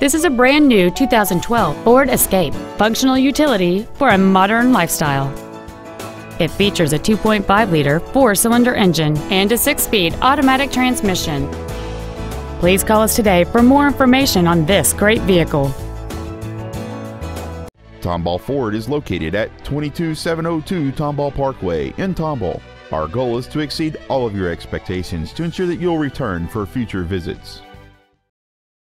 This is a brand new 2012 Ford Escape, functional utility for a modern lifestyle. It features a 2.5-liter four-cylinder engine and a 6-speed automatic transmission. Please call us today for more information on this great vehicle. Tomball Ford is located at 22702 Tomball Parkway in Tomball. Our goal is to exceed all of your expectations to ensure that you'll return for future visits.